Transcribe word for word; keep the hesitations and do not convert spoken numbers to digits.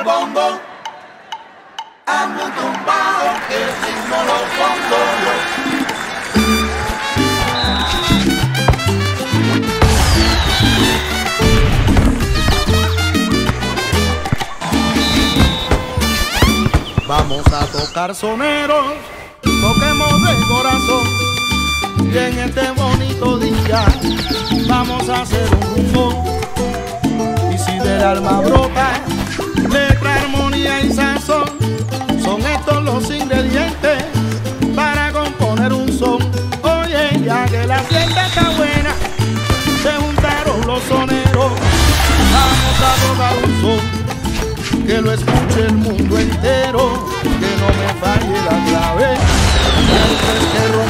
bongo, hazme un tumbao que el ritmo lo pongo yo. Vamos a tocar soneros, toquemos de corazón, y en este bonito día vamos a hacer un rumbo. Y si del alma brota letra, armonía y sazón, son estos los ingredientes para componer un son. Oye, ya que la fiesta está buena, se juntaron los soneros, vamos a tocar un son que lo escuche el mundo entero, que no me falle la clave, el que